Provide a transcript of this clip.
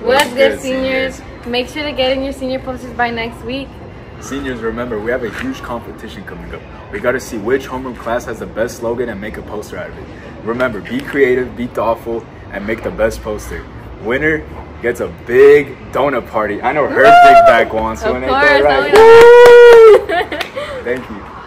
What's good, seniors? Make sure to get in your senior posters by next week. Seniors, remember, we have a huge competition coming up. We got to see which homeroom class has the best slogan and make a poster out of it. Remember, be creative, be thoughtful, and make the best poster. Winner gets a big donut party. I know her big back wants one. Ain't that right? Thank you.